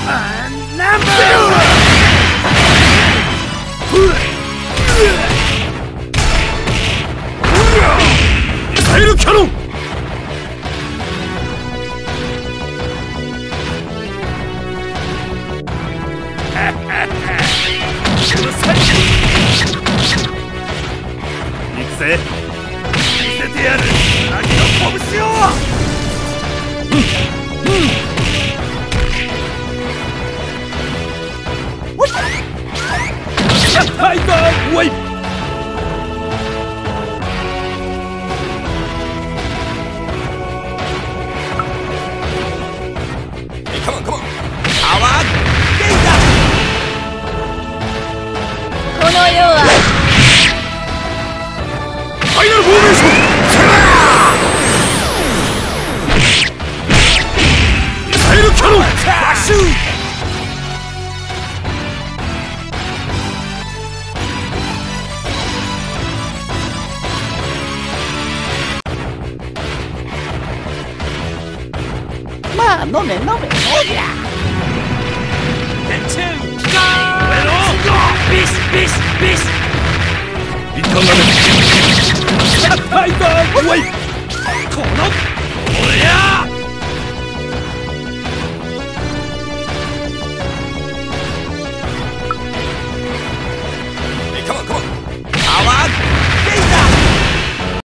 ミサイルキャノン。行くぜ。見せてやる秋の拳を。タイガーウェイ。カモンカモン。パワーゲイだ。 この世はファイナルフォーメーション。ミサイルキャノン。フラッシュ。 まあ飲め飲め。おりゃビスビスビス。一旦なめ。タイガーウェイ。